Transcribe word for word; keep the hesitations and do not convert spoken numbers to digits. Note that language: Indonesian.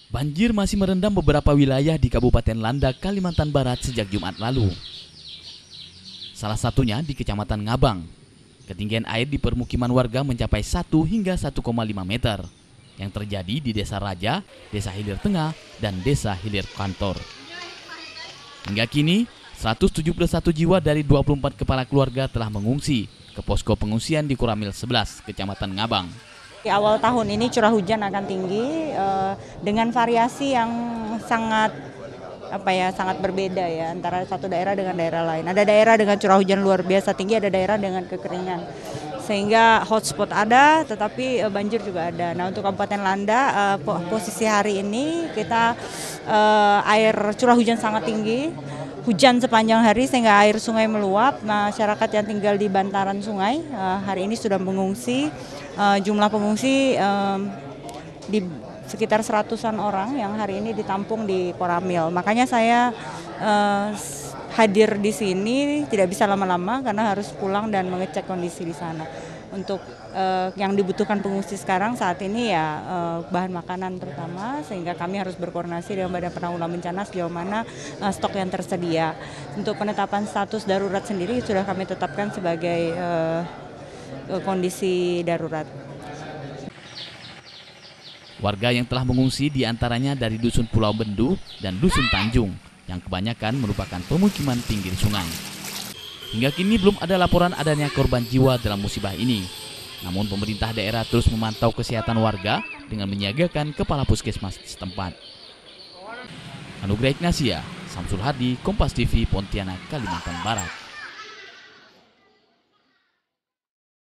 Banjir masih merendam beberapa wilayah di Kabupaten Landak, Kalimantan Barat sejak Jumat lalu. Salah satunya di Kecamatan Ngabang. Ketinggian air di permukiman warga mencapai satu hingga satu koma lima meter yang terjadi di Desa Raja, Desa Hilir Tengah, dan Desa Hilir Kantor. Hingga kini, seratus tujuh puluh satu jiwa dari dua puluh empat kepala keluarga telah mengungsi ke posko pengungsian di Koramil sebelas, Kecamatan Ngabang. Di awal tahun ini curah hujan akan tinggi eh, dengan variasi yang sangat apa ya sangat berbeda ya antara satu daerah dengan daerah lain. Ada daerah dengan curah hujan luar biasa tinggi, ada daerah dengan kekeringan. Sehingga hotspot ada, tetapi eh, banjir juga ada. Nah, untuk Kabupaten Landa eh, posisi hari ini kita eh, air curah hujan sangat tinggi. Hujan sepanjang hari sehingga air sungai meluap. Masyarakat yang tinggal di bantaran sungai uh, hari ini sudah mengungsi. Uh, jumlah pengungsi um, di sekitar seratusan orang yang hari ini ditampung di Koramil. Makanya saya uh, hadir di sini tidak bisa lama-lama karena harus pulang dan mengecek kondisi di sana. Untuk uh, yang dibutuhkan pengungsi sekarang saat ini ya uh, bahan makanan terutama, sehingga kami harus berkoordinasi dengan Badan Penanggulangan Bencana sejauh mana uh, stok yang tersedia. Untuk penetapan status darurat sendiri sudah kami tetapkan sebagai uh, kondisi darurat. Warga yang telah mengungsi diantaranya dari Dusun Pulau Bendu dan Dusun Tanjung, yang kebanyakan merupakan pemukiman pinggir sungai. Hingga kini belum ada laporan adanya korban jiwa dalam musibah ini. Namun pemerintah daerah terus memantau kesehatan warga dengan menyiagakan kepala puskesmas setempat. Anugrah Ignasia, Samsul Hadi, Kompas T V, Pontianak, Kalimantan Barat.